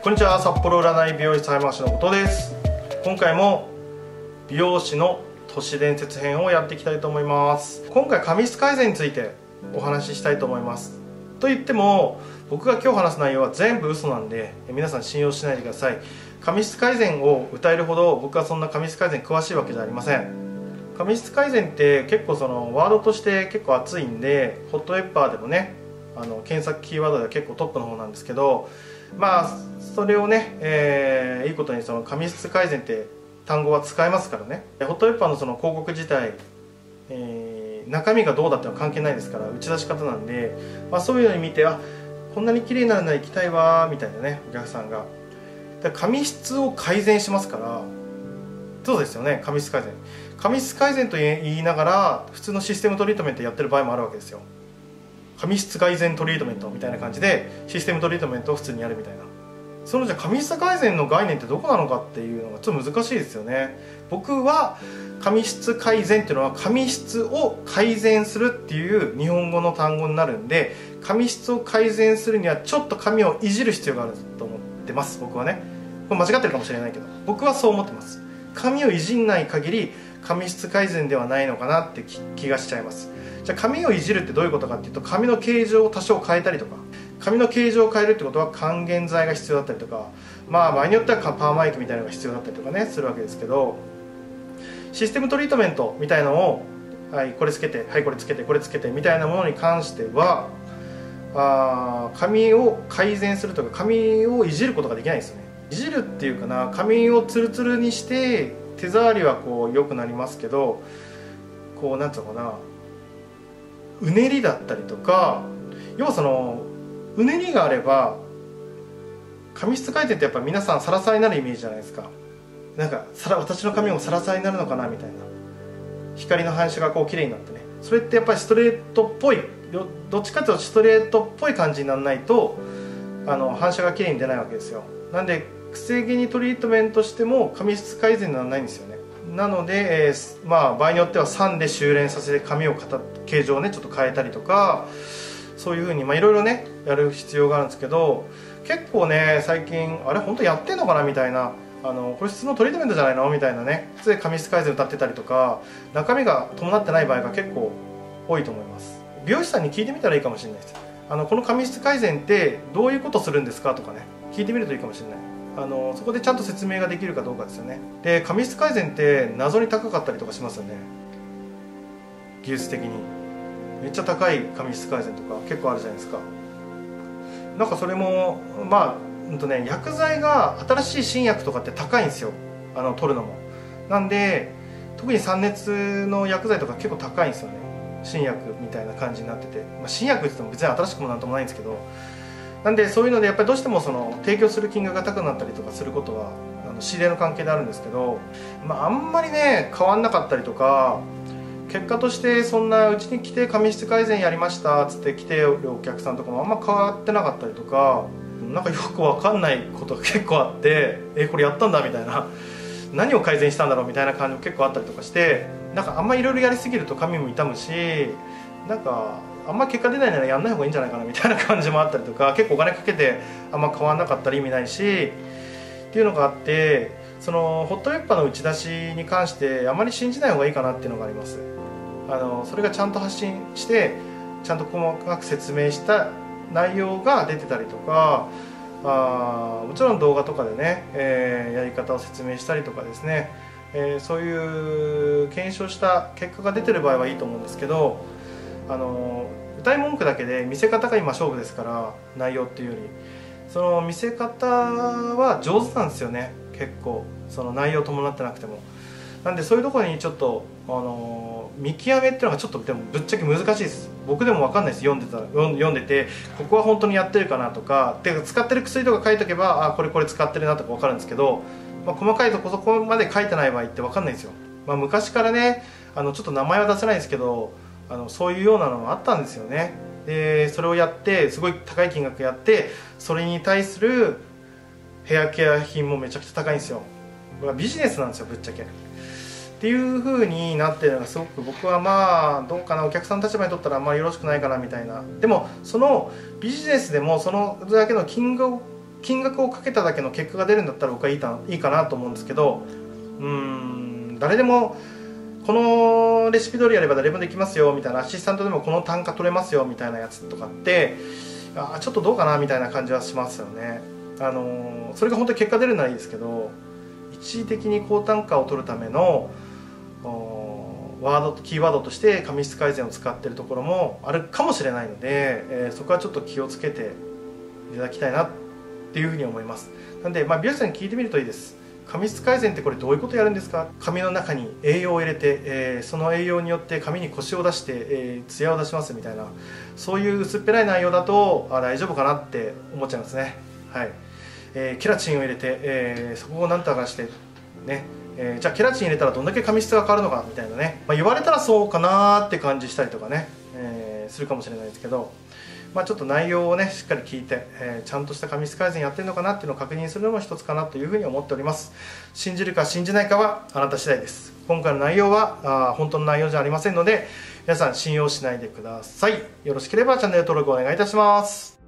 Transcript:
こんにちは、札幌占い美容室早回しの後藤です。今回も美容師の都市伝説編をやっていきたいと思います。今回髪質改善についてお話ししたいと思います。と言っても僕が今日話す内容は全部嘘なんで皆さん信用しないでください。髪質改善を謳えるほど僕はそんな髪質改善詳しいわけじゃありません。髪質改善って結構そのワードとして結構熱いんで、ホットペッパーでもね検索キーワードでは結構トップの方なんですけど、それをね、いいことにその髪質改善って単語は使えますからね。ホットペッパーのその広告自体、中身がどうだってのは関係ないですから、打ち出し方なんで、そういうのに見てこんなに綺麗になるなら行きたいわみたいなね、お客さんが髪質を改善しますから。そうですよね、髪質改善と言いながら普通のシステムトリートメントやってる場合もあるわけですよ。髪質改善トリートメントみたいな感じでシステムトリートメントを普通にやるみたいな。そのじゃあ髪質改善の概念ってどこなのかっていうのがちょっと難しいですよね。僕は髪質改善っていうのは髪質を改善するっていう日本語の単語になるんで、髪質を改善するにはちょっと髪をいじる必要があると思ってます。僕はね、これ間違ってるかもしれないけど僕はそう思ってます。髪をいじんない限り髪質改善ではないのかなって気がしちゃいます。じゃあ髪をいじるってどういうことかっていうと、髪の形状を多少変えたりとか、髪の形状を変えるってことは還元剤が必要だったりとか、場合によってはパーマ液みたいなのが必要だったりとかねするわけですけど、システムトリートメントみたいなのをこれつけて、これつけて、これつけてみたいなものに関しては髪を改善するとか髪をいじることができないですよね。いじるっていうかな、髪をツルツルにして手触りはこう良くなりますけど、こうなんていうのかな、うねりだったりとか、要はそのうねりがあれば髪質改善ってやっぱ皆さんサラサラになるイメージじゃないですか。なんか私の髪もサラサラになるのかなみたいな、光の反射がこう綺麗になってね、それってやっぱりストレートっぽい、どっちかというとストレートっぽい感じにならないと反射が綺麗に出ないわけですよ。なんでくせ毛にトリートメントしても髪質改善にならないんですよね。なので、場合によっては酸で修練させて髪を形状をねちょっと変えたりとか、そういうふうにいろいろねやる必要があるんですけど、結構ね最近あれ本当やってんのかなみたいな、これ普通のトリートメントじゃないのみたいなね、普通で髪質改善歌ってたりとか中身が伴ってない場合が結構多いと思います。美容師さんに聞いてみたらいいかもしれないです。この髪質改善ってどういうことするんですかとかね聞いてみるといいかもしれない。そこでちゃんと説明ができるかどうかですよね。で髪質改善って謎に高かったりとかしますよね。技術的にめっちゃ高い髪質改善とか結構あるじゃないですか。なんかそれも薬剤が新しい新薬とかって高いんですよ、取るのも。なんで特に酸熱の薬剤とか結構高いんですよね。新薬みたいな感じになってて、新薬って言っても別に新しくもなんともないんですけど、なんでそういうのでやっぱりどうしてもその提供する金額が高くなったりとかすることは仕入れの関係であるんですけど、あんまりね変わんなかったりとか、結果としてそんなうちに来て髪質改善やりましたっつって来てるお客さんとかもあんま変わってなかったりとか、なんかよくわかんないことが結構あって、これやったんだみたいな、何を改善したんだろうみたいな感じも結構あったりとかして、なんかあんまいろいろやりすぎると髪も傷むし、なんかあんま結果出ないならやんない方がいいんじゃないかなみたいな感じもあったりとか、結構お金かけてあんま変わんなかったら意味ないしっていうのがあって、そのホットペッパーの打ち出しに関してあまり信じない方がいいかなっていうのがあります。それがちゃんと発信してちゃんと細かく説明した内容が出てたりとか、もちろん動画とかでね、やり方を説明したりとかですね、そういう検証した結果が出てる場合はいいと思うんですけど、歌い文句だけで見せ方が今勝負ですから、内容っていうよりその見せ方は上手なんですよね。結構その内容伴ってなくても。なんでそういうところにちょっと見極めっていうのがちょっとでもぶっちゃけ難しいです。僕でも分かんないです。読んでてここは本当にやってるかなとか、で使ってる薬とか書いとけばこれ使ってるなとか分かるんですけど、細かいとこそこまで書いてない場合って分かんないんですよ。昔からねちょっと名前は出せないですけどそういうようなのもあったんですよね。でそれをやってすごい高い金額やって、それに対するヘアケア品もめちゃくちゃ高いんですよ。これはビジネスなんですよぶっちゃけ。っていう風になってるのがすごく僕はどうかな、お客さんの立場にとったらよろしくないかなみたいな。でもそのビジネスでもそのだけの金金額をかけただけの結果が出るんだったら僕はいいかなと思うんですけど、誰でもこのレシピ通りやれば誰もできますよみたいな、アシスタントでもこの単価取れますよみたいなやつとかってちょっとどうかなみたいな感じはしますよね。それが本当に結果出るならいいですけど、一時的に高単価を取るためのキーワードとして紙質改善を使っているところもあるかもしれないので、そこはちょっと気をつけていただきたいなっていうふうに思います。なので、美容師さんに聞いてみるといいです。髪質改善ってこれどういうことやるんですか。髪の中に栄養を入れて、その栄養によって髪にコシを出して、ツヤを出しますみたいな、そういう薄っぺらい内容だと大丈夫かなって思っちゃいますね。はい。ケラチンを入れて、そこをなんとかしてね、じゃあケラチン入れたらどんだけ髪質が変わるのかみたいなね、言われたらそうかなって感じしたりとかね、するかもしれないですけど、ちょっと内容をねしっかり聞いて、ちゃんとした髪質改善やってるのかなっていうのを確認するのも一つかなというふうに思っております。信じるか信じないかはあなた次第です。今回の内容は本当の内容じゃありませんので、皆さん信用しないでください。よろしければチャンネル登録お願いいたします。